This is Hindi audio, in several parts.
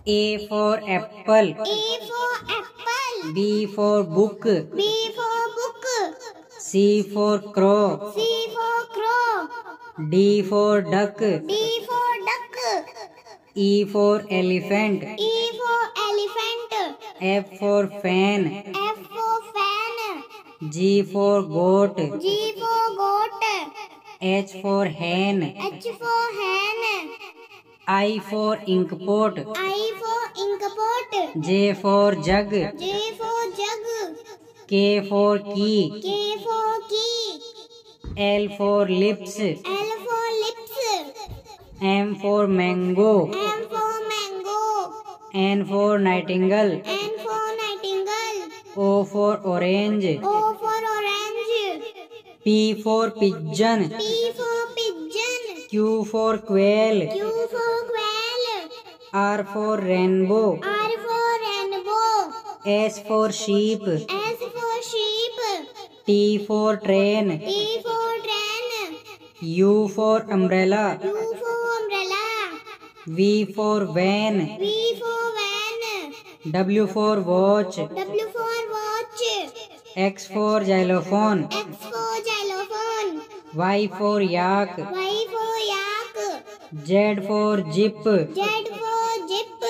A for apple. A for apple. B for book. B for book. C for crow. C for crow. D for duck. D for duck. E for elephant. E for elephant. F for fan. F for fan. G for goat. G for goat. H for hen. H for hen. I for inkpot. I for inkpot. J for jug. J for jug. K for key. K for key. L for lips. L for lips. M for mango. M for mango. N for nightingale. N for nightingale. O for orange. O for orange. P for pigeon. P for pigeon. Q for quail. Q for quail. R for rainbow. R for rainbow. S for sheep. S for sheep. T for train. T for train. U for umbrella. U for umbrella. V for van. V for van. W for watch. W for watch. X for xylophone. X for xylophone. Y for yak. Y for yak. Z for zip. Z for zip.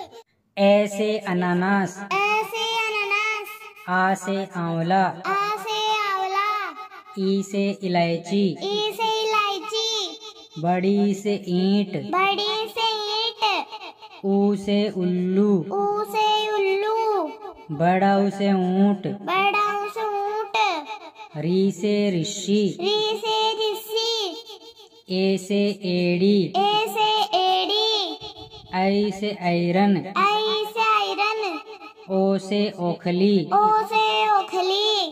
A से अनानास. A से अनानास. आ से आंवला. A से आंवला. ई से इलायची. E से इलायची. बड़ी से ईंट. बड़ी से ईंट. ऊ से उल्लू. ऊ से उल्लू. बड़ा ऊ से ऊंट. बड़ा से ऊंट. री से ऋषि. री से ऋषि. ए से एड़ी. ए से एड़ी. आई से आयरन. आई से आयरन. ओ से ओखली. ओ से ओखली.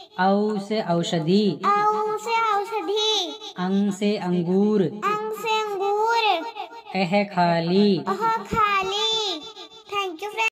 औ से औषधि. औ से औषधि. अंग से अंगूर. अंग से अंगूर. अह खाली. अह